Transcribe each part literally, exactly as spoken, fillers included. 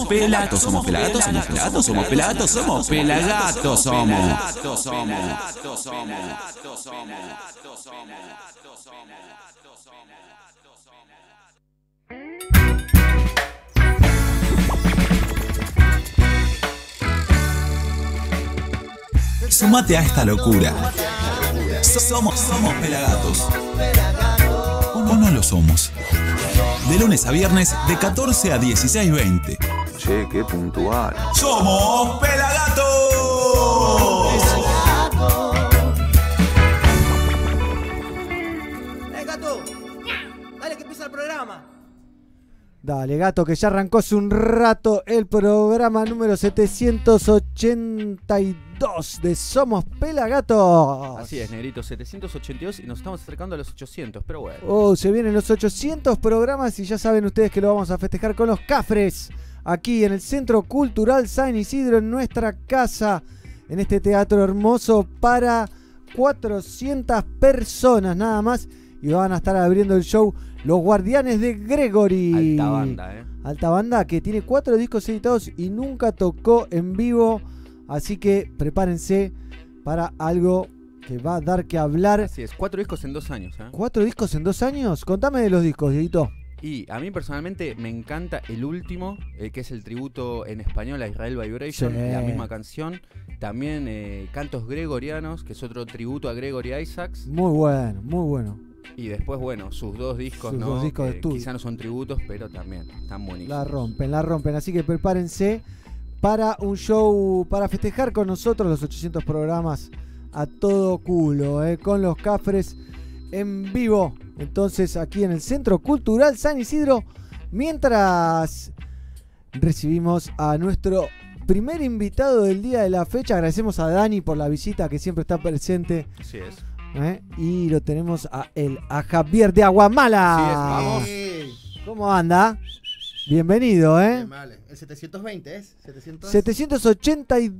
somos pelagatos, somos pelagatos, somos pelagatos, somos pelagatos, somos pelagatos, somos. Sumate a esta locura. Somos, somos pelagatos. ¿O no lo somos? De lunes a viernes, de catorce a dieciséis veinte. Che, qué puntual. ¡Somos Pelagatos! ¡Eh, gato! Dale que empieza el programa. Dale, gato, que ya arrancó hace un rato el programa número setecientos ochenta y dos de Somos Pelagatos. Así es, negrito, setecientos ochenta y dos y nos estamos acercando a los ochocientos, pero bueno. Oh, se vienen los ochocientos programas y ya saben ustedes que lo vamos a festejar con los Cafres, aquí en el Centro Cultural San Isidro, en nuestra casa, en este teatro hermoso para cuatrocientas personas nada más, y van a estar abriendo el show Los Guardianes de Gregory. Alta banda, eh. Alta banda que tiene cuatro discos editados y nunca tocó en vivo, así que prepárense para algo que va a dar que hablar. Así es, cuatro discos en dos años, ¿eh? ¿Cuatro discos en dos años? Contame de los discos, Dieguito. Y a mí personalmente me encanta el último, eh, que es el tributo en español a Israel Vibration, Sí. la misma canción. También eh, Cantos Gregorianos, que es otro tributo a Gregory Isaacs. Muy bueno, muy bueno. Y después, bueno, sus dos discos, Sus ¿no? dos discos de Que estudio. quizá no son tributos, pero también están buenísimos. La rompen, la rompen. Así que prepárense para un show, para festejar con nosotros los ochocientos programas a todo culo, ¿eh? Con los Cafres en vivo. Entonces, aquí en el Centro Cultural San Isidro, mientras recibimos a nuestro primer invitado del día de la fecha. Agradecemos a Dani por la visita, que siempre está presente. Así es. ¿Eh? Y lo tenemos a él, a Javier de Aguamala. Así es, vamos. Sí. ¿Cómo anda? Bienvenido, ¿eh? Bien, vale. El setecientos veinte es. setecientos... setecientos ochenta y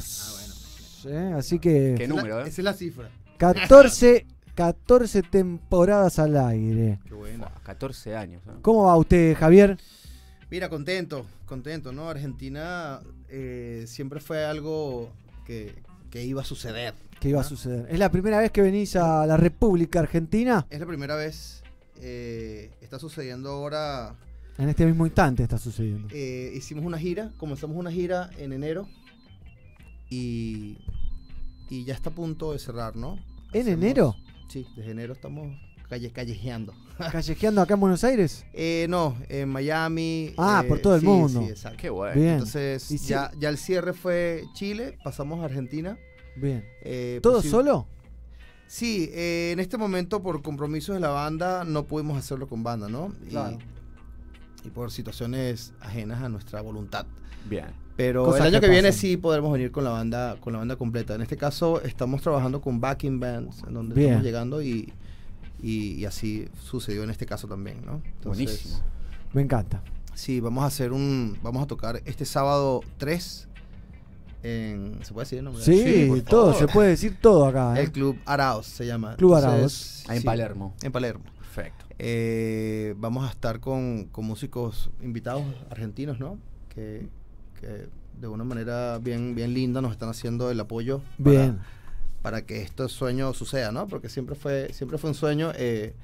dos. Ah, bueno. ¿Eh? Así que Qué Esa es la- número, ¿eh? Esa es la cifra. catorce, catorce temporadas al aire. Qué bueno. Buah, catorce años, ¿eh? ¿Cómo va usted, Javier? Mira, contento, contento, ¿no? Argentina eh, siempre fue algo que, que iba a suceder. ¿Qué iba a ¿Ah? suceder? ¿Es la primera vez que venís a la República Argentina? Es la primera vez, eh, está sucediendo ahora. En este mismo instante está sucediendo. Eh, hicimos una gira, comenzamos una gira en enero y, y ya está a punto de cerrar, ¿no? ¿En Hacemos- enero? Sí, desde enero estamos calle, callejeando. ¿Callejeando acá en Buenos Aires? Eh, no, en Miami. Ah, eh, por todo el sí, mundo. Sí, exacto. Qué bueno. Bien. Entonces, Y sí- ya, ya el cierre fue Chile, pasamos a Argentina. Bien. Eh, ¿Todo posi- solo? Sí, eh, en este momento por compromisos de la banda no pudimos hacerlo con banda, ¿no? Y, Claro. y por situaciones ajenas a nuestra voluntad. Bien. Pero Cosas el año que que, viene pasan. sí podremos venir con la banda, con la banda completa. En este caso estamos trabajando con backing bands, en donde Bien. estamos llegando y, y, y así sucedió en este caso también, ¿no? Entonces, Buenísimo. Me encanta. sí, vamos a hacer un, vamos a tocar este sábado tres en, ¿se puede decir el nombre? Sí, por todo, favor. se puede decir todo acá, ¿eh? El Club Araos se llama. Club Entonces, Araos. Ah, en sí, Palermo. En Palermo. Perfecto. Eh, vamos a estar con, con músicos invitados argentinos, ¿no? Que, que de una manera bien, bien linda nos están haciendo el apoyo para, Bien. para que este sueño suceda, ¿no? Porque siempre fue, siempre fue un sueño. Eh,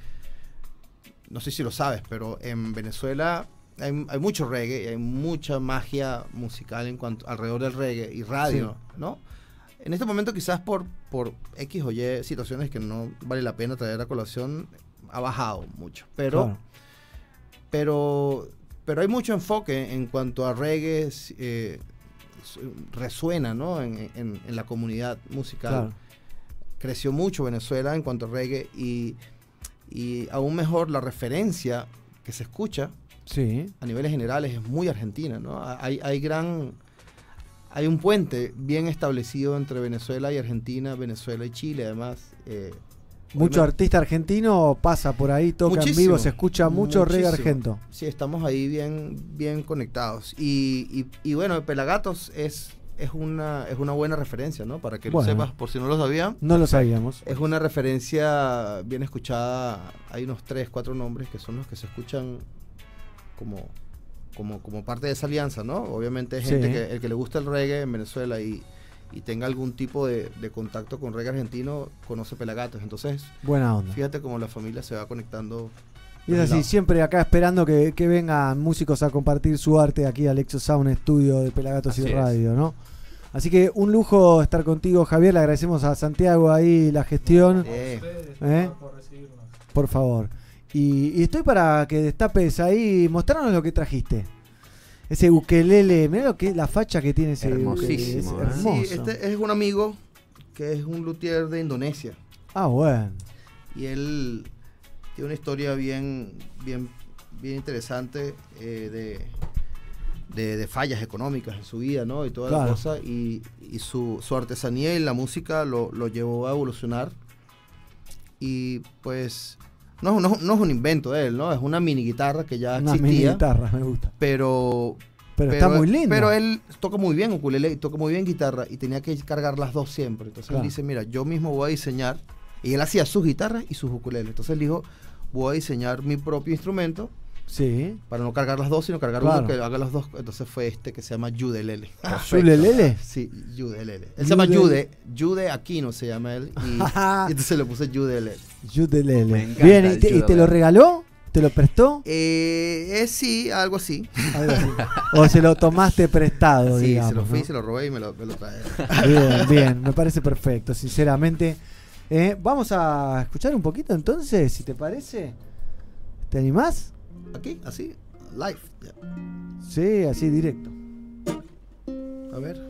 no sé si lo sabes, pero en Venezuela hay, hay mucho reggae y hay mucha magia musical en cuanto alrededor del reggae y radio, ¿no? En este momento quizás por, por X o Y situaciones que no vale la pena traer a colación, ha bajado mucho. Pero, Claro. pero, pero hay mucho enfoque en cuanto a reggae, eh, su- resuena, ¿no? En, en- en la comunidad musical. Claro. Creció mucho Venezuela en cuanto a reggae y, y aún mejor la referencia que se escucha Sí. a niveles generales es muy argentina, ¿no? Hay, hay gran... Hay un puente bien establecido entre Venezuela y Argentina, Venezuela y Chile, además. Eh, Mucho obviamente- artista argentino pasa por ahí, toca en Muchísimo, vivo, se escucha mucho reggae muchísimo. argento. Sí, estamos ahí bien, bien conectados. Y, y, y bueno, Pelagatos es, es, una, es una buena referencia, ¿no? Para que Bueno. lo sepas, por si no lo sabían. No lo sabíamos. Es una referencia bien escuchada. Hay unos tres, cuatro nombres que son los que se escuchan como, como, como parte de esa alianza, ¿no? Obviamente hay gente Sí. que el que le gusta el reggae en Venezuela y, y tenga algún tipo de, de contacto con reggae argentino, conoce Pelagatos. Entonces, Buena onda. fíjate cómo la familia se va conectando. Y es así, siempre acá esperando que, que vengan músicos a compartir su arte aquí al Exo Sound Studio de Pelagatos Así y es. Radio, ¿no? Así que un lujo estar contigo, Javier. Le agradecemos a Santiago ahí la gestión. Eh, ¿Eh? Por favor. Y, y estoy para que destapes ahí, mostrarnos lo que trajiste. Ese ukelele, mirá lo que la facha que tiene ese Hermosísimo, ukelele, es ¿eh? hermoso. sí, este es un amigo que es un luthier de Indonesia. Ah, bueno. Y él tiene una historia bien, bien, bien interesante eh, de, de, de fallas económicas en su vida, ¿no? Y toda Claro. la cosa. Y, y su, su artesanía y la música lo, lo llevó a evolucionar. Y pues no, no, no es un invento de él, ¿no? Es una mini guitarra que ya Una mini existía. guitarra, me gusta. Pero, Pero, está muy lindo. Pero él toca muy bien ukulele y toca muy bien guitarra y tenía que cargar las dos siempre. Entonces Claro. él dice, mira, yo mismo voy a diseñar. Y él hacía sus guitarras y sus ukuleles. Entonces él dijo, voy a diseñar mi propio instrumento Sí. para no cargar las dos, sino cargar Claro. uno que haga las dos. Entonces fue este que se llama Yudelele. ¿Yulelele? Sí, Yudelele. Él se llama Yudel- Yude, Yude Aquino se llama él. Y, y entonces le puse Yudelele. Yudelele. Me encanta Bien, ¿y el te, y te Yudelele. lo regaló? ¿Te lo prestó? Eh, eh, sí, algo así. Algo así. ¿O se lo tomaste prestado, Sí, digamos? se lo fui, ¿no? se lo robé y me lo, me lo traje. Bien, bien, me parece perfecto, sinceramente. Eh, vamos a escuchar un poquito entonces, si te parece. ¿Te animás? Aquí, así, live. ya. Sí, así directo. A ver.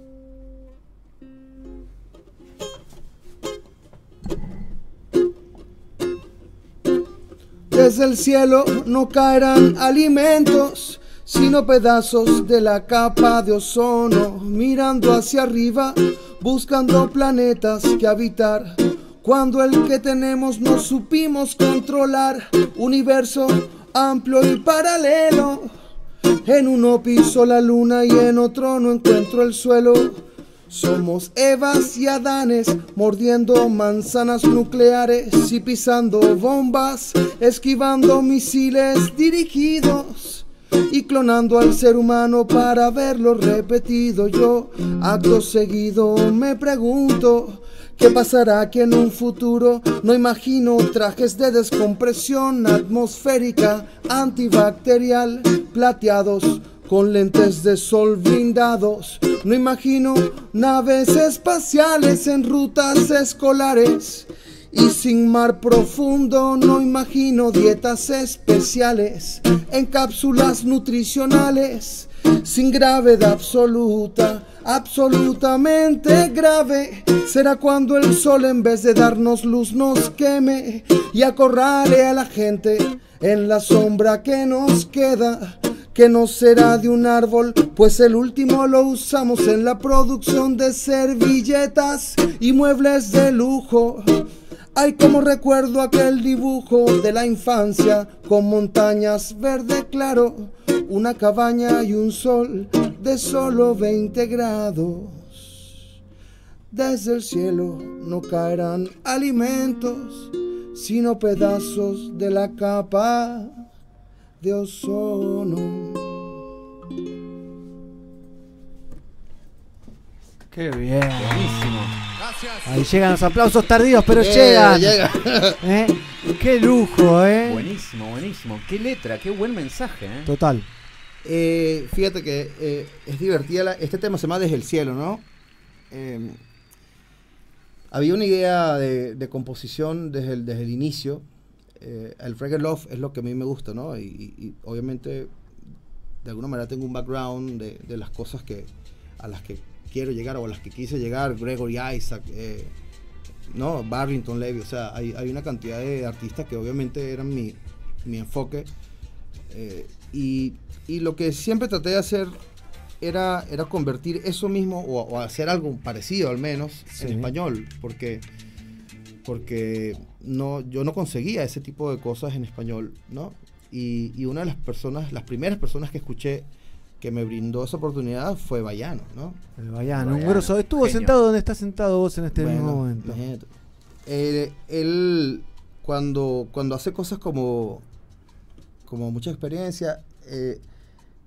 Desde el cielo no caerán alimentos, sino pedazos de la capa de ozono, mirando hacia arriba, buscando planetas que habitar. Cuando el que tenemos no supimos controlar, universo amplio y paralelo. En uno piso la luna y en otro no encuentro el suelo. Somos Evas y Adanes, mordiendo manzanas nucleares y pisando bombas, esquivando misiles dirigidos y clonando al ser humano para verlo repetido. Yo, acto seguido, me pregunto ¿qué pasará que en un futuro no imagino trajes de descompresión atmosférica antibacterial plateados con lentes de sol blindados? No imagino naves espaciales en rutas escolares y sin mar profundo. No imagino dietas especiales en cápsulas nutricionales sin gravedad absoluta. Absolutamente grave será cuando el sol en vez de darnos luz nos queme y acorrale a la gente en la sombra que nos queda, que no será de un árbol, pues el último lo usamos en la producción de servilletas y muebles de lujo. Ay, como recuerdo aquel dibujo de la infancia con montañas verde claro, una cabaña y un sol de solo veinte grados. Desde el cielo no caerán alimentos, sino pedazos de la capa de ozono. Qué bien. Buenísimo. Ahí llegan los aplausos tardíos, pero Llega, llegan. llega. ¿Eh? Qué lujo, ¿eh? Buenísimo, buenísimo. Qué letra, qué buen mensaje, ¿eh? Total. Eh, fíjate que eh, es divertida. La, este tema se llama Desde el cielo, ¿no? Eh, había una idea de, de composición desde el, desde el inicio. Eh, el reggae love es lo que a mí me gusta, ¿no? Y, y, y obviamente de alguna manera tengo un background de, de las cosas que a las que quiero llegar o a las que quise llegar. Gregory Isaac, eh, no, Barrington Levy, o sea, hay, hay una cantidad de artistas que obviamente eran mi, mi enfoque. Eh, y, y lo que siempre traté de hacer era, era convertir eso mismo o, o hacer algo parecido al menos Sí. en español, porque, porque no, yo no conseguía ese tipo de cosas en español, ¿no? Y, y una de las personas, las primeras personas que escuché que me brindó esa oportunidad fue Bayano, ¿no? El Bayano, un Bayano, grosso. Estuvo genio. sentado donde estás sentado vos en este Bueno, mismo momento. imagínate. Eh, él, cuando, cuando hace cosas como, como mucha experiencia, eh,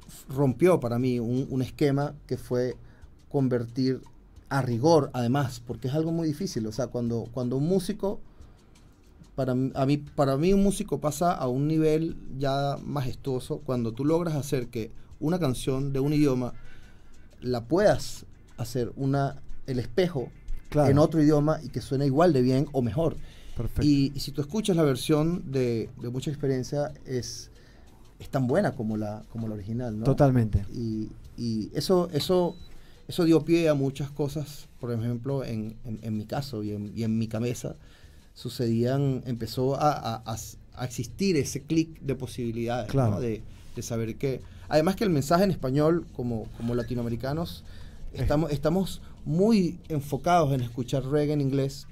rompió para mí un, un esquema que fue convertir a rigor, además, porque es algo muy difícil. O sea, cuando, cuando un músico, para, a mí, para mí un músico pasa a un nivel ya majestuoso cuando tú logras hacer que una canción de un idioma la puedas hacer una, el espejo claro. en otro idioma y que suene igual de bien o mejor. Perfecto. Y, y si tú escuchas la versión de, de Mucha Experiencia, es, es tan buena como la, como la original, ¿no? Totalmente. Y, y eso, eso, eso dio pie a muchas cosas. Por ejemplo, en, en, en mi caso y en, y en mi cabeza, sucedían, empezó a, a, a, a existir ese clic de posibilidades, claro. ¿no? de, de saber que, además que el mensaje en español, como, como latinoamericanos, estamos, estamos muy enfocados en escuchar reggae en inglés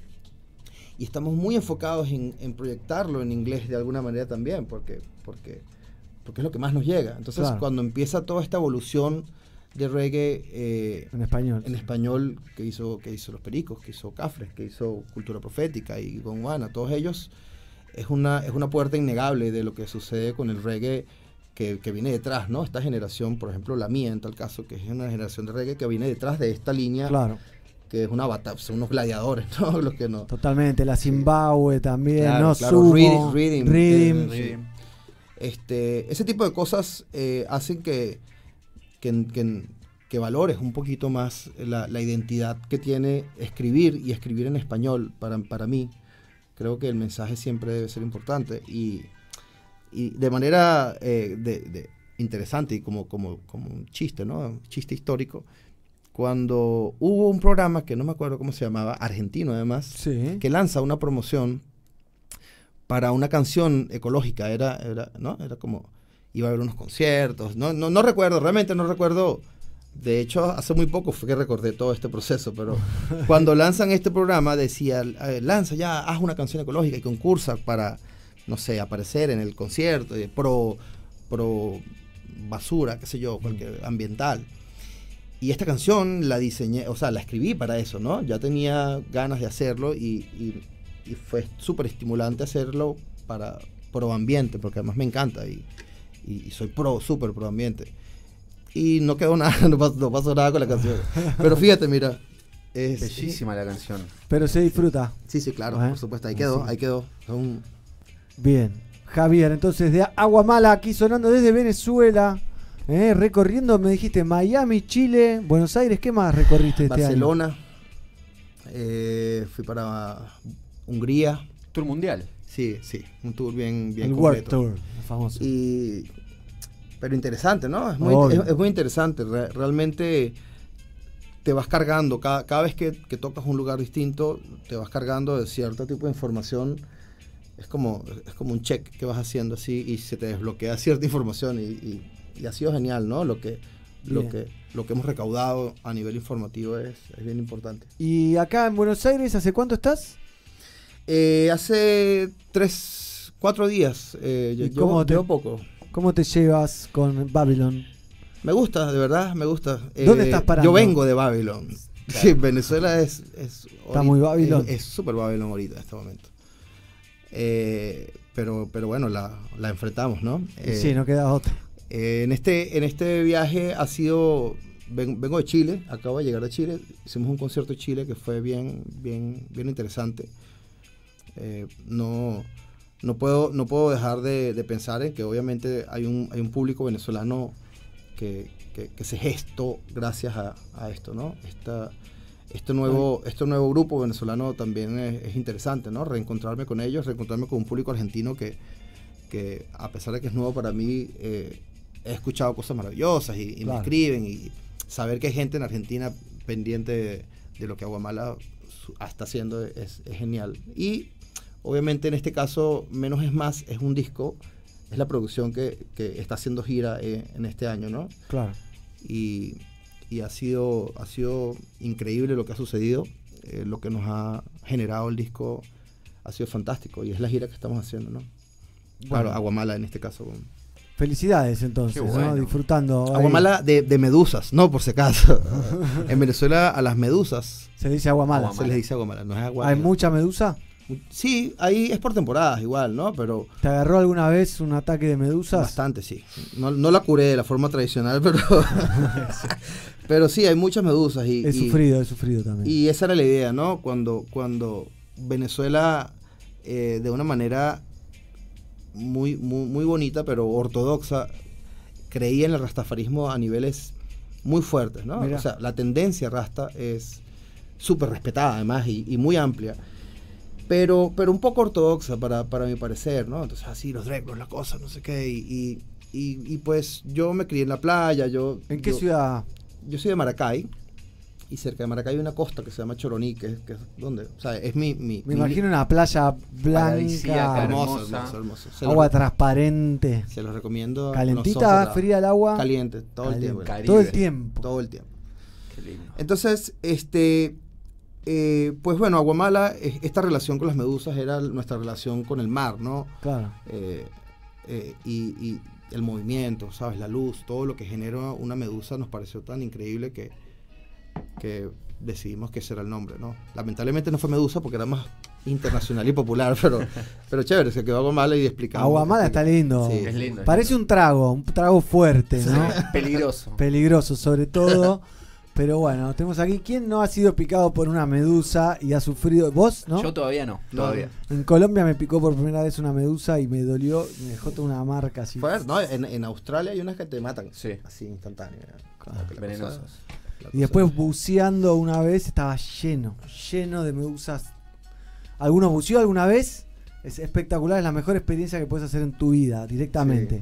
y estamos muy enfocados en, en proyectarlo en inglés de alguna manera también, porque, porque, porque es lo que más nos llega. Entonces, claro. cuando empieza toda esta evolución de reggae eh, en español, en español que hizo, que hizo Los Pericos, que hizo Cafres, que hizo Cultura Profética y Gonguana, todos ellos, es una, es una puerta innegable de lo que sucede con el reggae que, que viene detrás, ¿no? Esta generación, por ejemplo, la mía en tal caso, que es una generación de reggae que viene detrás de esta línea, claro. que es una batalla, son unos gladiadores, ¿no? Los que no. Totalmente, la Zimbabue sí. también, claro, ¿no? Claro, Sumo, Rhythm, Rhythm, Rhythm. Sí. Sí. Este, ese tipo de cosas eh, hacen que, que, que, que valores un poquito más la, la identidad que tiene escribir y escribir en español para, para mí. Creo que el mensaje siempre debe ser importante y, y de manera eh, de, de interesante y como, como, como un chiste, ¿no? Un chiste histórico. Cuando hubo un programa que no me acuerdo cómo se llamaba, argentino además, sí. que lanza una promoción para una canción ecológica, era, era, ¿no? Era como, iba a haber unos conciertos, no, no, no recuerdo, realmente no recuerdo. De hecho, hace muy poco fue que recordé todo este proceso, pero cuando lanzan este programa decía, eh, lanza ya, haz una canción ecológica y concursa para, no sé, aparecer en el concierto, eh, pro, pro basura, qué sé yo, cualquier ambiental. Y esta canción la diseñé, o sea, la escribí para eso, ¿no? Ya tenía ganas de hacerlo y, y, y fue súper estimulante hacerlo para pro ambiente, porque además me encanta y, y, y soy pro, súper pro ambiente. Y no quedó nada, no pasó, no pasó nada con la canción. Pero fíjate, mira. Es bellísima la canción. Pero se disfruta. Sí, sí, claro, ¿Eh? por supuesto. Ahí quedó, sí. ahí quedó. Son... Bien. Javier, entonces de Aguamala, aquí sonando desde Venezuela. Eh, recorriendo, me dijiste, Miami, Chile, Buenos Aires. ¿Qué más recorriste este Barcelona, año? Eh, fui para Hungría. Tour mundial. Sí, sí. Un tour bien, bien El completo. World Tour, famoso. Y... Pero interesante, ¿no? Es muy, es, es muy interesante. Re, realmente te vas cargando. Cada, cada vez que, que tocas un lugar distinto, te vas cargando de cierto tipo de información. Es como, es como un check que vas haciendo así y se te desbloquea cierta información. Y, y, y ha sido genial, ¿no? Lo que, lo, que, lo que hemos recaudado a nivel informativo es, es bien importante. ¿Y acá en Buenos Aires, hace cuánto estás? Eh, hace tres, cuatro días. Eh, ¿Y yo, cómo te... llevo poco. ¿Cómo te llevas con Babylon? Me gusta, de verdad, me gusta. ¿Dónde eh, estás parando? Yo vengo de Babylon. Claro. Sí, Venezuela es... es Está muy Babylon. Es súper Babylon ahorita, en este momento. Eh, pero, pero bueno, la, la enfrentamos, ¿no? Eh, sí, no queda otra. Eh, en, este, en este viaje ha sido... Ven, vengo de Chile, acabo de llegar de Chile. Hicimos un concierto en Chile que fue bien, bien, bien interesante. Eh, no... No puedo, no puedo dejar de, de pensar en que obviamente hay un, hay un público venezolano que, que, que se gestó gracias a, a esto, ¿no? Esta, este, nuevo, este nuevo grupo venezolano también es, es interesante, ¿no? Reencontrarme con ellos, reencontrarme con un público argentino que, que a pesar de que es nuevo para mí, eh, he escuchado cosas maravillosas y, y claro. me escriben y saber que hay gente en Argentina pendiente de, de lo que Aguamala está haciendo es, es genial. Y obviamente en este caso, Menos es Más es un disco, es la producción que, que está haciendo gira eh, en este año, ¿no? Claro. Y, y ha sido ha sido increíble lo que ha sucedido, eh, lo que nos ha generado el disco ha sido fantástico y es la gira que estamos haciendo, ¿no? Bueno. Claro, Aguamala en este caso. Felicidades entonces, bueno. ¿no? Disfrutando. Aguamala de, de medusas, no por si acaso. En Venezuela a las medusas se dice Aguamala. Se les dice Aguamala, no es Aguamala. ¿Hay mucha medusa? Sí, ahí es por temporadas igual, ¿no? Pero ¿Te agarró alguna vez un ataque de medusas? bastante, sí. No, no la curé de la forma tradicional, pero pero sí, hay muchas medusas. Y, He y, sufrido, he sufrido también. y esa era la idea, ¿no? Cuando, cuando Venezuela, eh, de una manera muy, muy, muy bonita, pero ortodoxa, creía en el rastafarismo a niveles muy fuertes, ¿no? Mirá. O sea, la tendencia rasta es súper respetada, además, y, y muy amplia. Pero, pero un poco ortodoxa para, para mi parecer, ¿no? Entonces, así, los dreclos, la cosa, no sé qué. Y, y, y, y pues yo me crié en la playa. Yo, ¿En qué yo, ciudad? Yo soy de Maracay. Y cerca de Maracay hay una costa que se llama Choroní, que es, que es donde, o sea, es mi... mi Me mi- imagino una playa Paradisíaca, blanca, hermoso, hermosa. hermoso, hermoso. Se agua los, transparente, se los recomiendo. calentita, nosotros, fría el agua. Caliente, todo Caliente. el tiempo. Caribe. Todo el tiempo. Todo el tiempo. Qué lindo. Entonces, este, eh, pues bueno, Aguamala, eh, esta relación con las medusas era nuestra relación con el mar, ¿no? Claro. Eh, eh, y, y el movimiento, ¿sabes? La luz, todo lo que genera una medusa nos pareció tan increíble que, que decidimos que ese era el nombre, ¿no? Lamentablemente no fue medusa porque era más internacional y popular, pero, pero chévere, se quedó Aguamala y explicamos. Aguamala está lindo. Sí. Es lindo. es Parece un trago, un trago fuerte, ¿no? lindo. Peligroso. Peligroso sobre todo. Pero bueno, tenemos aquí, ¿quién no ha sido picado por una medusa y ha sufrido? ¿Vos, no? Yo todavía no, No. todavía. En Colombia me picó por primera vez una medusa y me dolió, me dejó toda una marca así. Fue, no, en, en Australia hay unas que te matan, Sí. así instantáneo. Claro, Como que la Venenosas. cosa- la Y cosa- después buceando una vez estaba lleno, lleno de medusas. ¿Algunos buceó alguna vez? Es espectacular, es la mejor experiencia que puedes hacer en tu vida, directamente.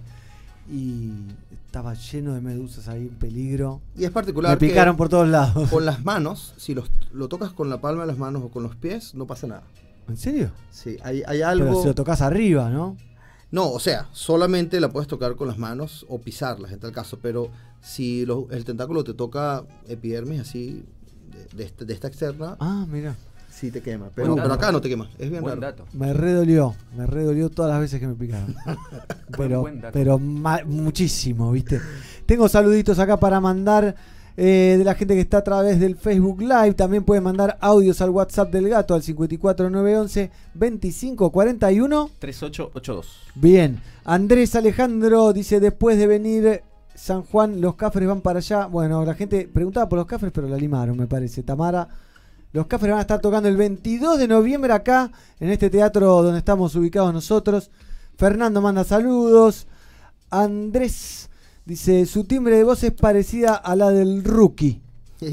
Y estaba lleno de medusas ahí en peligro. Y es particular Me picaron que por todos lados. con las manos, si los, lo tocas con la palma de las manos o con los pies, no pasa nada. ¿En serio? Sí, hay, hay Pero algo... si lo tocas arriba, ¿no? No, o sea, solamente la puedes tocar con las manos o pisarlas en tal caso, pero si lo- el tentáculo te toca epidermis así, de, de este- de esta externa, Ah, mira. sí te quema. Pero, Buen pero dato. acá no te quema, es bien Buen raro. dato. Me redolió, me redolió todas las veces que me picaron. pero buen dato. pero ma- muchísimo, ¿viste? Tengo saluditos acá para mandar eh, de la gente que está a través del Facebook Live. También pueden mandar audios al WhatsApp del gato al cinco cuatro nueve once veinticinco cuarenta y uno. tres ocho ocho dos. Bien, Andrés Alejandro dice, después de venir San Juan, los Cafres van para allá. Bueno, la gente preguntaba por los Cafres, pero la limaron, me parece. Tamara, los Cafres van a estar tocando el veintidós de noviembre acá, en este teatro donde estamos ubicados nosotros. Fernando manda saludos. Andrés dice, su timbre de voz es parecida a la del Rookie.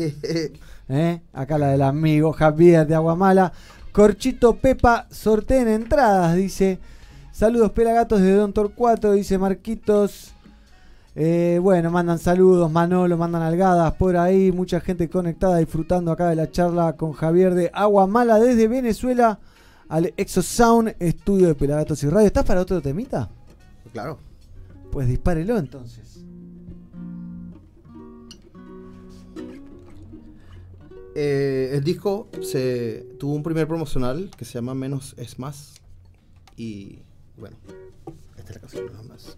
¿Eh? Acá la del amigo Javier de Aguamala. Corchito Pepa, sorteen entradas, dice. Saludos Pelagatos de Don Torcuato, dice Marquitos. Eh, bueno, mandan saludos, Manolo, mandan algadas por ahí. Mucha gente conectada disfrutando acá de la charla con Javier de Aguamala desde Venezuela al Exosound, estudio de Pelagatos y Radio. ¿Estás para otro temita? Claro. Pues dispárelo entonces. Eh, el disco se tuvo un primer promocional que se llama Menos es Más. Y bueno, esta es la canción nada más.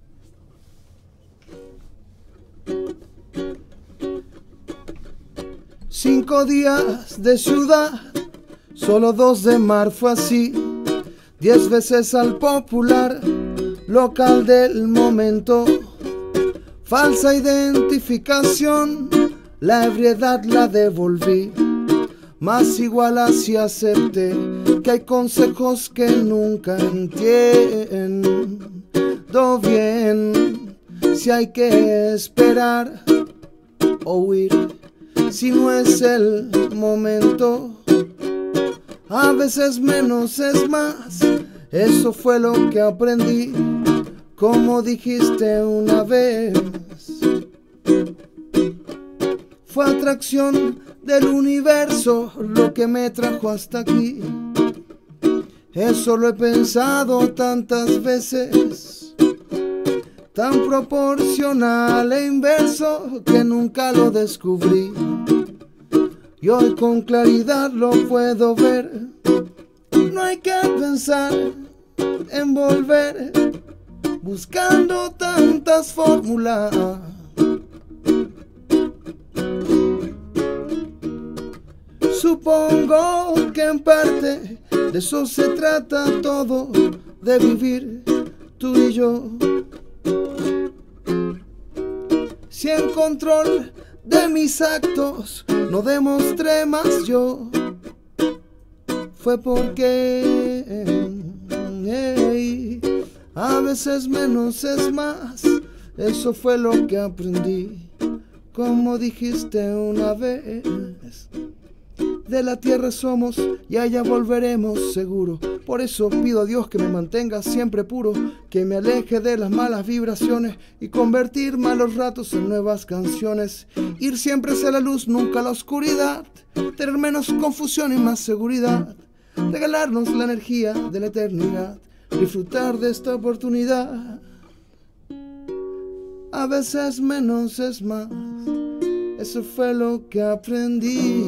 Cinco días de ciudad, solo dos de mar, fue así. Diez veces al popular, local del momento. Falsa identificación, la ebriedad la devolví. Más igual así acepté que hay consejos que nunca entiendo bien. Si hay que esperar o huir, si no es el momento, a veces menos es más. Eso fue lo que aprendí, como dijiste una vez. Fue atracción del universo lo que me trajo hasta aquí. Eso lo he pensado tantas veces, tan proporcional e inverso que nunca lo descubrí. Y hoy con claridad lo puedo ver. No hay que pensar en volver buscando tantas fórmulas. Supongo que en parte De eso se trata todo, de vivir tú y yo. Si en control de mis actos no demostré más yo, fue porque hey, a veces menos es más. Eso fue lo que aprendí, como dijiste una vez. De la tierra somos y allá volveremos seguro. Por eso pido a Dios que me mantenga siempre puro, que me aleje de las malas vibraciones y convertir malos ratos en nuevas canciones. Ir siempre hacia la luz, nunca a la oscuridad. Tener menos confusión y más seguridad. Regalarnos la energía de la eternidad. Disfrutar de esta oportunidad. A veces menos es más. Eso fue lo que aprendí.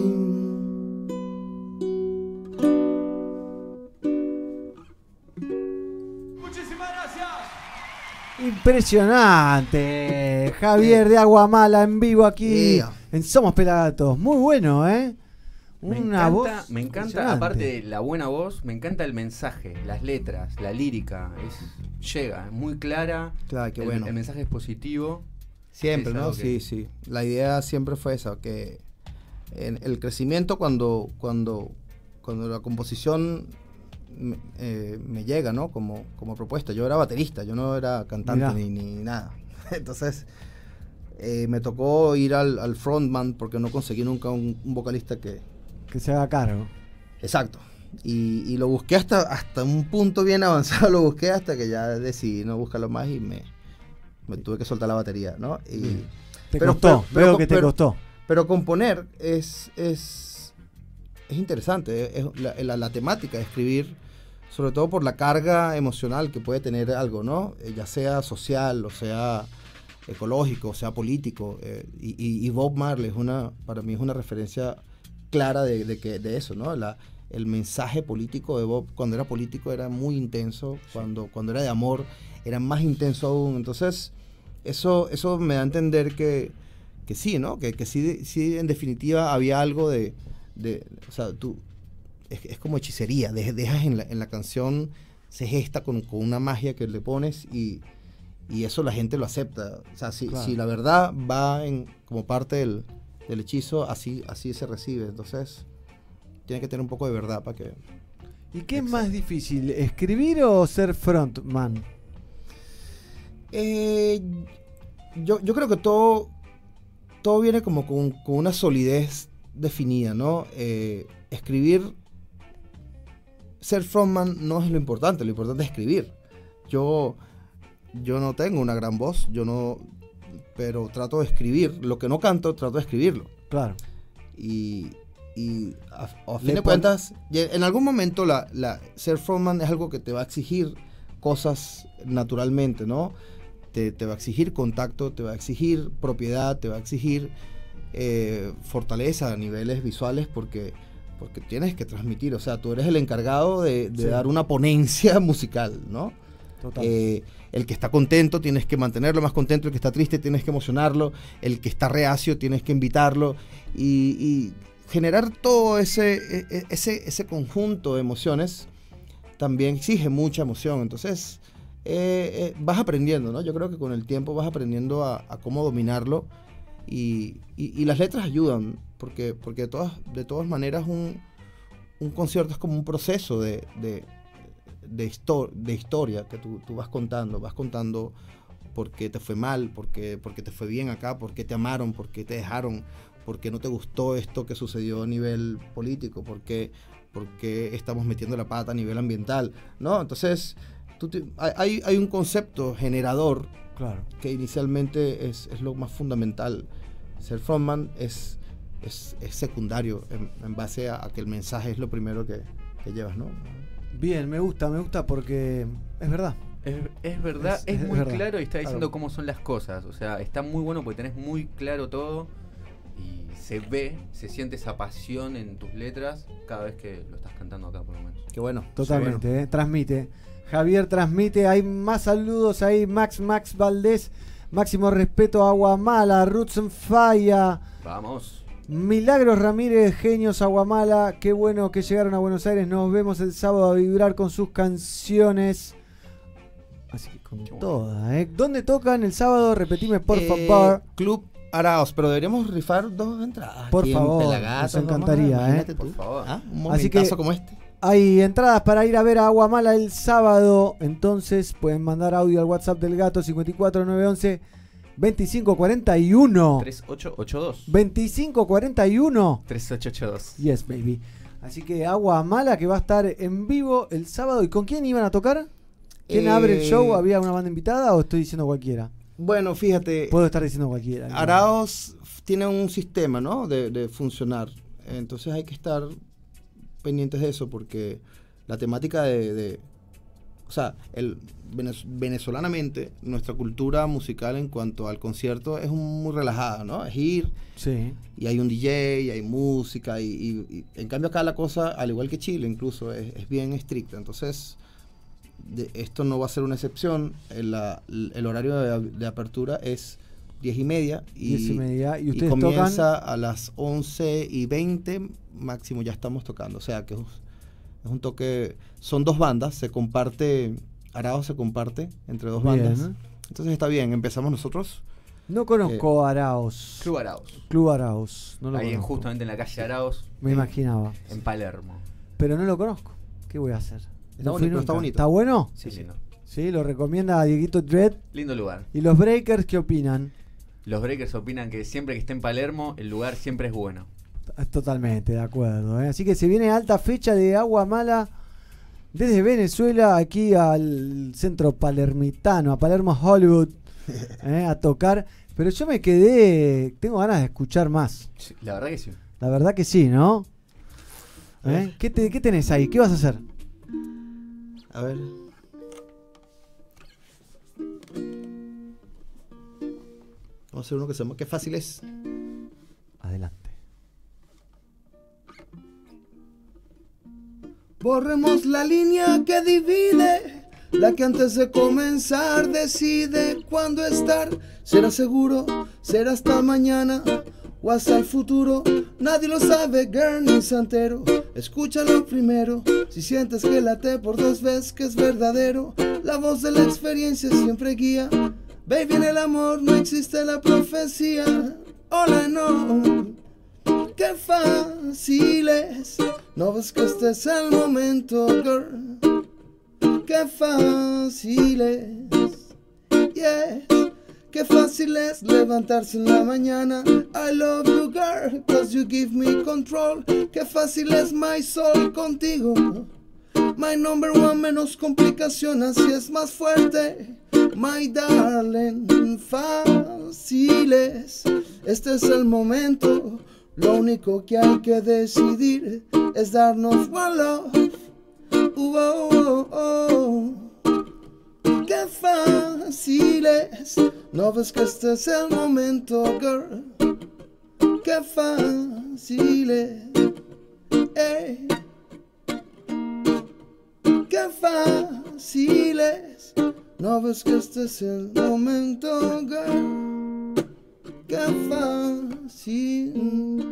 Impresionante, Javier de Aguamala en vivo aquí Yeah. en Somos Pelagatos. Muy bueno, ¿eh? Me Una encanta, voz me encanta, impresionante. aparte de la buena voz, me encanta el mensaje, las letras, la lírica, es, llega, es muy clara, Claro, qué el, bueno. el mensaje es positivo. Siempre, Es ¿no? algo que- Sí, sí. La idea siempre fue esa, que en el crecimiento cuando, cuando, cuando la composición me, eh, me llega, ¿no? Como, como propuesta. Yo era baterista, yo no era cantante ni, ni nada. Entonces eh, me tocó ir al, al frontman porque no conseguí nunca un, un vocalista que... Que se haga cargo. Exacto. Y, y lo busqué hasta, hasta un punto bien avanzado, lo busqué hasta que ya decidí no buscarlo más y me, me tuve que soltar la batería, ¿no? Y, Te Pero- costó, pero- pero- veo que te pero- costó. Pero componer es, es, es interesante, es la, la, la temática de escribir, sobre todo por la carga emocional que puede tener algo, ¿no? Eh, ya sea social, o sea ecológico, o sea político. Eh, y, y- y Bob Marley es una, para mí es una referencia clara de, de, que, de eso, ¿no? La, el mensaje político de Bob, cuando era político era muy intenso, cuando, cuando era de amor era más intenso aún. Entonces, eso, eso me da a entender que que sí, ¿no? Que, que sí, sí, en definitiva había algo de, de o sea, tú, es, es como hechicería, de, dejas en la, en la canción, se gesta con, con una magia que le pones y, y eso la gente lo acepta. O sea, si, Claro. si la verdad va en, como parte del, del hechizo, así, así se recibe. Entonces, tiene que tener un poco de verdad para que... ¿Y qué es más difícil, escribir o ser frontman? Eh, yo, yo creo que todo, todo viene como con, con una solidez definida, ¿no? Eh, escribir, ser frontman no es lo importante, lo importante es escribir. Yo, yo no tengo una gran voz, yo no, pero trato de escribir. Lo que no canto, trato de escribirlo. Claro. Y, y a, a fin Le de pon- cuentas, ye- en algún momento la, la, ser frontman es algo que te va a exigir cosas naturalmente, ¿no? Te, te va a exigir contacto, te va a exigir propiedad, te va a exigir eh, fortaleza a niveles visuales porque, porque tienes que transmitir, o sea, tú eres el encargado de, de Sí. dar una ponencia musical, ¿no? Total. Eh, el que está contento tienes que mantenerlo más contento, el que está triste tienes que emocionarlo, el que está reacio tienes que invitarlo y, y generar todo ese, e- e- ese, ese conjunto de emociones también exige mucha emoción. Entonces eh, eh, vas aprendiendo, ¿no? Yo creo que con el tiempo vas aprendiendo a, a cómo dominarlo y, y- y las letras ayudan porque, porque de, todas, de todas maneras un, un concierto es como un proceso de, de, de, histo- de historia que tú, tú vas contando, vas contando por qué te fue mal, por qué, por qué te fue bien acá, por qué te amaron, por qué te dejaron, por qué no te gustó esto que sucedió a nivel político, por qué, por qué estamos metiendo la pata a nivel ambiental, ¿no? Entonces, tú te- hay, hay un concepto generador Claro. que inicialmente es, es lo más fundamental. Ser frontman es, es, es secundario en, en base a, a que el mensaje es lo primero que, que llevas, ¿no? Bien, me gusta, me gusta porque es verdad. Es, es verdad, Es- es, es muy verdad. claro y está diciendo Claro. cómo son las cosas. O sea, está muy bueno porque tenés muy claro todo y se ve, se siente esa pasión en tus letras cada vez que lo estás cantando acá, por lo menos. Qué bueno. Totalmente, qué bueno. eh, transmite. Javier transmite, hay más saludos ahí. Max, Max Valdés, máximo respeto a Aguamala, Roots and Fire. Vamos. Milagros Ramírez, Genios Aguamala, qué bueno que llegaron a Buenos Aires. Nos vemos el sábado a vibrar con sus canciones. Así que con todas, ¿eh? ¿Dónde tocan el sábado? Repetime, por Eh, favor. Club Araos, pero deberíamos rifar dos entradas. Por aquí en favor, Pelagatos, nos encantaría, vamos, imagínate ¿eh? tú. Por favor. ¿Ah? Un Así que- momentazo como este. Hay entradas para ir a ver a Aguamala el sábado. Entonces pueden mandar audio al WhatsApp del Gato cincuenta y cuatro nueve once veinticinco cuarenta y uno. tres ocho ocho dos. veinticinco cuarenta y uno. tres ocho ocho dos. Yes, baby. Así que Aguamala que va a estar en vivo el sábado. ¿Y con quién iban a tocar? ¿Quién Eh, abre el show? ¿Había una banda invitada o estoy diciendo cualquiera? Bueno, fíjate, Puedo estar diciendo cualquiera. ¿no? Araos tiene un sistema, ¿no? De, de funcionar. Entonces hay que estar pendientes de eso porque la temática de... de- o sea, el, venez- venezolanamente, nuestra cultura musical en cuanto al concierto es un- muy relajada, ¿no? Es ir Sí. y hay un D J, y hay música, y, y- y en cambio acá la cosa, al igual que Chile incluso, es, es bien estricta. Entonces, de- esto no va a ser una excepción. El, la- el horario de, de apertura es diez y media y, Diez y media. Y y ustedes comienza tocan. a las once y veinte, máximo ya estamos tocando. O sea que es, es un toque, son dos bandas, se comparte, Arao se comparte entre dos Bien. bandas. Entonces está bien, empezamos nosotros. No conozco Araos. Club Araos. Club Araos. No lo Ahí en- conozco. justamente en la calle Araos, Me imaginaba. en Palermo. Pero no lo conozco. ¿Qué voy a hacer? Está No fui bonito, está nunca. bonito. ¿Está bueno? Sí, sí, no. Sí, lo recomienda a Dieguito Dredd. Lindo lugar. ¿Y los Breakers qué opinan? Los breakers opinan que siempre que esté en Palermo, el lugar siempre es bueno. Totalmente, de acuerdo. ¿eh? Así que se viene alta fecha de Aguamala desde Venezuela aquí al centro palermitano, a Palermo Hollywood, ¿eh? a tocar. Pero yo me quedé, tengo ganas de escuchar más. Sí, la verdad que sí. La verdad que sí, ¿no? ¿Eh? ¿Qué, te- ¿Qué tenés ahí? ¿Qué vas a hacer? A ver. Vamos a hacer uno que se llama Qué fácil es. Adelante. Borremos la línea que divide, la que antes de comenzar decide cuándo estar. Será seguro, será hasta mañana o hasta el futuro. Nadie lo sabe, girl, ni santero. Escúchalo primero. Si sientes que late por dos veces que es verdadero, la voz de la experiencia siempre guía. Baby, en el amor no existe la profecía. Hola, no. Qué fácil es. No ves que este es el momento, girl. Qué fácil es. Yes. Qué fácil es levantarse en la mañana. I love you, girl, cause you give me control. Qué fácil es my soul contigo. My number one, menos complicaciones, así es más fuerte. My darling, fáciles. Este es el momento. Lo único que hay que decidir es darnos one love. Uh, oh, oh, oh. Qué fácil es. No ves que este es el momento, girl. Qué fácil es. Hey. Qué fácil es. No ves que este es el momento, girl. Qué fácil.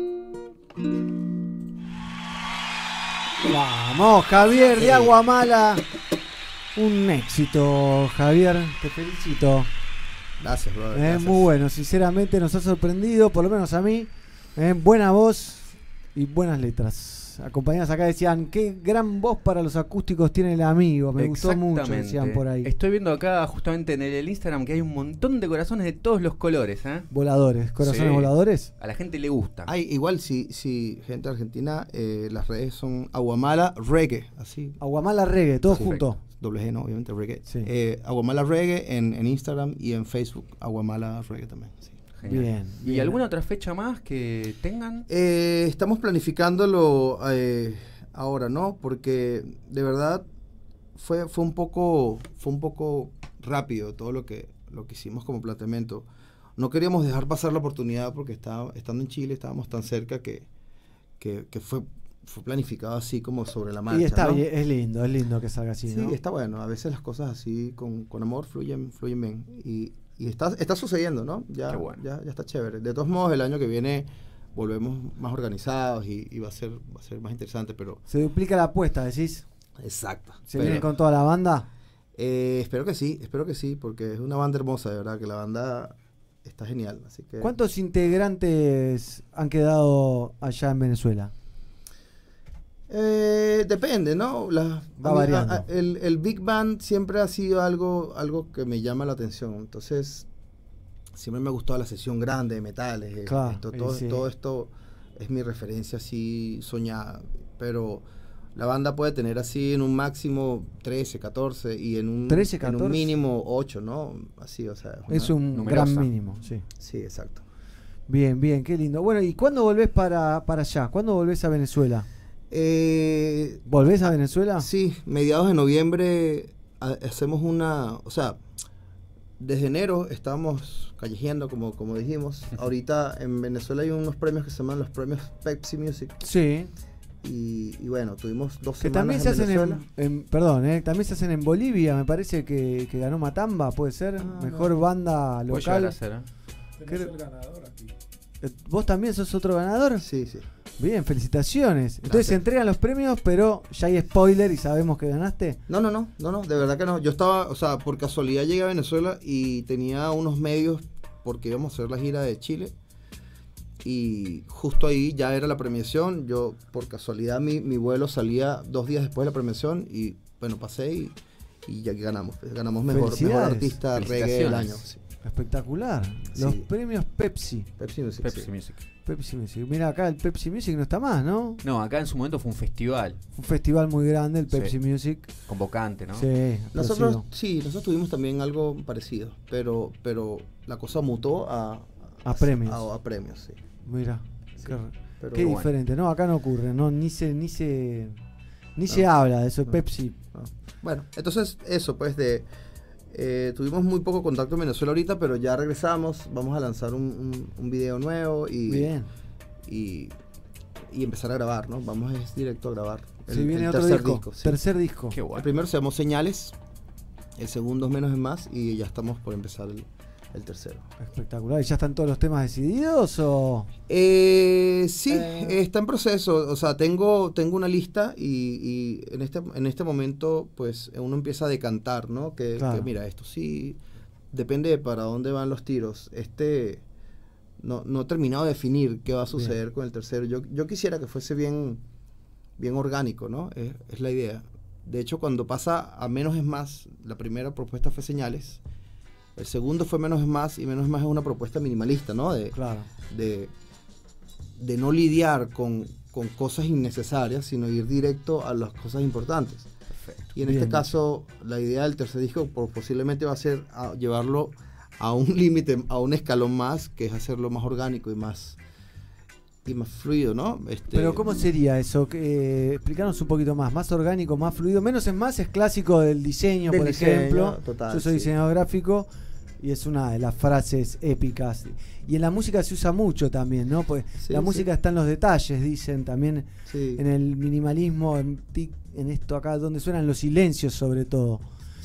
Vamos, Javier de Aguamala. Un éxito, Javier. Te felicito. Gracias, brother. Eh, gracias. muy bueno, sinceramente nos ha sorprendido, por lo menos a mí. Eh, buena voz y buenas letras. Acompañadas acá decían, qué gran voz para los acústicos tiene el amigo. Me gustó mucho, Exactamente. decían por ahí. Estoy viendo acá justamente en el, el Instagram que hay un montón de corazones de todos los colores, ¿eh? Voladores, corazones Sí. voladores. A la gente le gusta. Hay, igual, si, si gente argentina, eh, las redes son Aguamala Reggae, así. Aguamala Reggae, todo Perfecto. junto. Doble G, ¿no? Obviamente, Reggae. Sí. Eh, Aguamala Reggae en, en Instagram y en Facebook, Aguamala Reggae también. Sí. Genial. Bien, ¿Y bien. alguna otra fecha más que tengan? Eh, estamos planificándolo eh, ahora, ¿no? Porque de verdad fue, fue un poco fue un poco rápido todo lo que lo que hicimos como planteamiento. No queríamos dejar pasar la oportunidad porque estaba, estando en Chile estábamos tan cerca que, que, que fue, fue planificado así como sobre la marcha. Y está ¿no? bien, es lindo, es lindo que salga así, Sí, ¿no? está bueno. A veces las cosas así con, con amor fluyen, fluyen bien. Y, y está, está sucediendo, ¿no? Ya, Qué bueno. ya, ya está chévere. De todos modos, el año que viene volvemos más organizados y, y va a ser va a ser más interesante, pero Se duplica la apuesta, decís. exacto. ¿Se Pero, viene con toda la banda? eh, espero que sí, espero que sí, porque es una banda hermosa, de verdad, que la banda está genial, así que ¿Cuántos integrantes han quedado allá en Venezuela? Eh, depende, ¿no? La, Va a mí- variando. a- a- el, el Big Band siempre ha sido algo, algo que me llama la atención. Entonces, siempre me ha gustado la sesión grande de metales. eh, Claro, esto, y todo, sí. todo esto es mi referencia así soñada. Pero la banda puede tener así en un máximo trece, catorce y en un, trece, en catorce. un mínimo ocho, ¿no? Así, o sea. una- Es un numerosa. gran mínimo, sí. Sí, exacto. Bien, bien, qué lindo. Bueno, ¿y cuándo volvés para, para allá? ¿Cuándo volvés a Venezuela? Eh, ¿Volvés a Venezuela? Sí, mediados de noviembre ha- hacemos una, o sea, desde enero estábamos callejeando, como, como dijimos. Ahorita en Venezuela hay unos premios que se llaman los premios Pepsi Music. Sí. Y, y bueno, tuvimos dos Que semanas también se en hacen Venezuela. en, en- perdón, eh, también se hacen en Bolivia, me parece que, que ganó Matamba, puede ser, Ah, mejor no. banda Puede llegar local. a ser, ¿eh? Tenés creo- el ganador aquí. Eh, ¿Vos también sos otro ganador? Sí, sí. Bien, felicitaciones. Entonces Gracias. se entregan los premios, pero ya hay spoiler y sabemos que ganaste. No, no, no, no, no, de verdad que no. Yo estaba, o sea, por casualidad llegué a Venezuela y tenía unos medios porque íbamos a hacer la gira de Chile. Y justo ahí ya era la premiación. Yo, por casualidad, mi, mi vuelo salía dos días después de la premiación y, bueno, pasé y, y ya que ganamos. pues, Ganamos mejor, mejor Felicidades. artista reggae del año. Felicitaciones. sí. Espectacular. Los Sí. premios Pepsi. Pepsi Music. Pepsi sí. Music. Pepsi Music. Mira, acá el Pepsi Music no está más, ¿no? No, acá en su momento fue un festival Un festival muy grande, el Pepsi Sí. Music. convocante, ¿no? Sí, Nosotros, explosivo. sí, nosotros tuvimos también algo parecido, pero, pero la cosa mutó a, A premios. A, a premios, sí. Mira, Sí, qué, pero qué bueno. diferente, ¿no? Acá no ocurre, ¿no? Ni se, ni se, ni No. se habla de eso, No. Pepsi. Ah, Bueno, entonces eso, pues de eh, tuvimos muy poco contacto en Venezuela ahorita, pero ya regresamos, vamos a lanzar un, un, un video nuevo y, Bien. y y empezar a grabar, ¿no? Vamos es directo a grabar. El, Si viene el otro tercer disco. sí. Tercer disco. Qué El bueno. primero se llamó Señales, el segundo es Menos es Más y ya estamos por empezar el, el tercero. Espectacular. ¿Y ya están todos los temas decididos o...? Eh, sí, Eh. está en proceso. O sea, tengo, tengo una lista y, y en este, en este momento, pues, uno empieza a decantar, ¿no? Que, Claro. que, mira, esto sí depende de para dónde van los tiros. Este no, no he terminado de definir qué va a suceder Bien. con el tercero. Yo, yo quisiera que fuese bien, bien orgánico, ¿no? Es, es la idea. De hecho, cuando pasa a Menos es Más, la primera propuesta fue Señales. El segundo fue Menos es Más y Menos es Más es una propuesta minimalista, ¿no? De, Claro. de, de no lidiar con, con cosas innecesarias, sino ir directo a las cosas importantes. Perfecto. Y en Bien. este caso, la idea del tercer disco por- posiblemente va a ser a llevarlo a un límite, a un escalón más, que es hacerlo más orgánico y más y más fluido, ¿no? Este, Pero ¿cómo sería eso? Que, explicanos un poquito más. Más orgánico, más fluido. Menos es más es clásico del diseño, Del por diseño, ejemplo. total, Yo soy sí. diseñador gráfico y es una de las frases épicas. Y en la música se usa mucho también, ¿no? Pues Sí, la sí. música está en los detalles, dicen también Sí, en el minimalismo, en, tic- en esto acá, donde suenan los silencios sobre todo.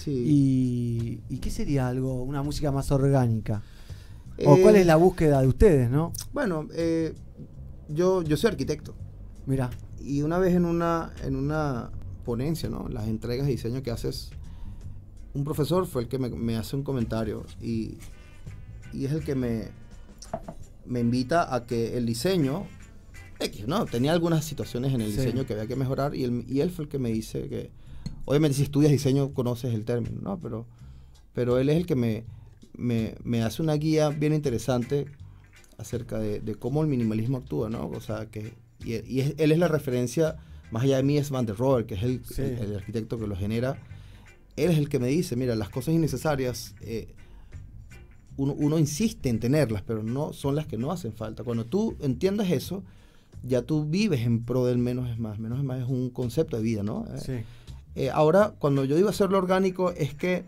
sí. Y, ¿y qué sería algo, una música más orgánica? ¿O Eh, cuál es la búsqueda de ustedes, no? Bueno, eh, yo, yo soy arquitecto. Mira, Y una vez en una, en una ponencia, ¿no? Las entregas de diseño que haces, un profesor fue el que me, me hace un comentario y, y es el que me, me invita a que el diseño, X, ¿no? Tenía algunas situaciones en el Sí. diseño que había que mejorar y él, y él fue el que me dice que, obviamente si estudias diseño conoces el término, ¿no? Pero, pero él es el que me, me, me hace una guía bien interesante acerca de, de cómo el minimalismo actúa, ¿no? O sea, que y, y es- él es la referencia, más allá de mí es Van der Rohe, que es el, Sí. el, el arquitecto que lo genera. Él es el que me dice, mira, las cosas innecesarias, eh, uno, uno insiste en tenerlas, pero no son las que no hacen falta. Cuando tú entiendas eso, ya tú vives en pro del menos es más. Menos es más es un concepto de vida, ¿no? Eh, sí. eh, ahora, cuando yo digo hacerlo orgánico, es que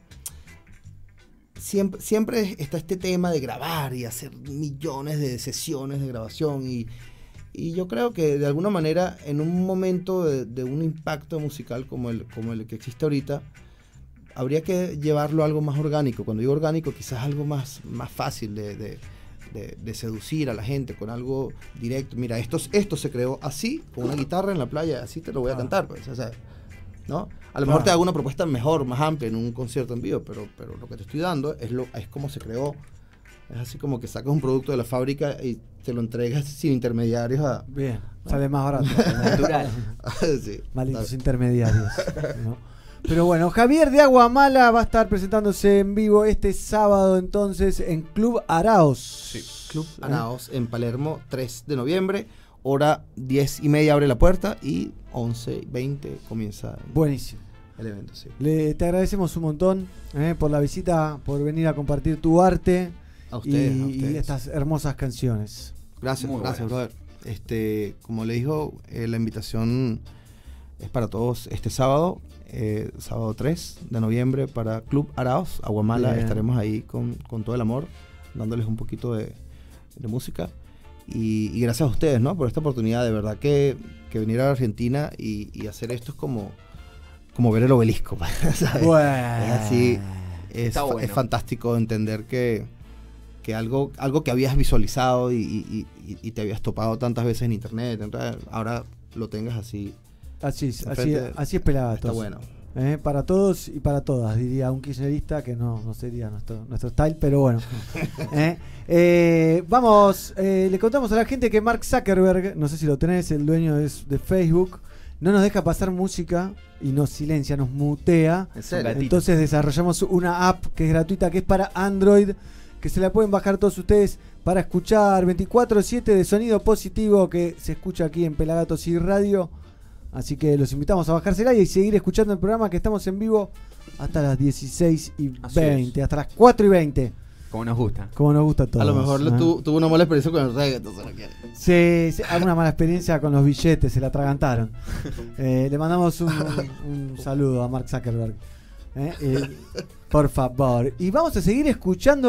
siempre, siempre está este tema de grabar y hacer millones de sesiones de grabación y, y yo creo que de alguna manera en un momento de, de un impacto musical como el, como el que existe ahorita, habría que llevarlo a algo más orgánico. Cuando digo orgánico, quizás algo más, más fácil de, de, de, de seducir a la gente con algo directo. Mira, esto, esto se creó así, con una guitarra en la playa, así te lo voy a cantar, pues, o sea, ¿no? A lo mejor Claro. te hago una propuesta mejor, más amplia en un concierto en vivo, pero, pero lo que te estoy dando es, lo, es como se creó. Es así como que sacas un producto de la fábrica y te lo entregas sin intermediarios a... Bien, sale más barato. Natural. sí, Malditos está- intermediarios. ¿no? Pero bueno, Javier de Aguamala va a estar presentándose en vivo este sábado entonces en Club Araos. Sí. Club ¿Eh? Anaos en Palermo, tres de noviembre, hora diez y media abre la puerta y once veinte comienza Buenísimo. el evento, sí. Le, te agradecemos un montón eh, por la visita, por venir a compartir tu arte A ustedes, y, a ustedes. y estas hermosas canciones. Gracias, Muy gracias, buenas. brother. Este, como le dijo, eh, la invitación es para todos este sábado, eh, sábado tres de noviembre para Club Araos, Aguamala. Bien. Estaremos ahí con, con todo el amor, dándoles un poquito de, de música. Y, y gracias a ustedes, ¿no? Por esta oportunidad. De verdad que, que venir a la Argentina y, y hacer esto es como, como ver el obelisco. ¿Sabes? Bueno. Es así, es, Está fa- bueno. es fantástico entender que, que algo, algo que habías visualizado y, y- y- y te habías topado tantas veces en internet, en realidad, ahora lo tengas así. Así es, así, Enfrente, así es Pelagatos. Está bueno. Eh, para todos y para todas, diría un kirchnerista que no, no sería nuestro, nuestro style, pero bueno. Eh, eh, vamos, eh, le contamos a la gente que Mark Zuckerberg, no sé si lo tenés, el dueño de, de Facebook, no nos deja pasar música y nos silencia, nos mutea. En serio. gatito. Entonces desarrollamos una app que es gratuita, que es para Android, que se la pueden bajar todos ustedes para escuchar veinticuatro siete de sonido positivo que se escucha aquí en Pelagatos y Radio. Así que los invitamos a bajársela y seguir escuchando el programa, que estamos en vivo hasta las dieciséis y Así veinte, hasta las cuatro y veinte, Como nos gusta. como nos gusta a todos. A lo mejor le ¿eh? tu- tuvo una mala experiencia con el reggae, entonces no quiere. Sí, sí, alguna mala experiencia con los billetes, se la atragantaron. Eh, le mandamos un, un- un saludo a Mark Zuckerberg. Eh, eh, por favor. Y vamos a seguir escuchando.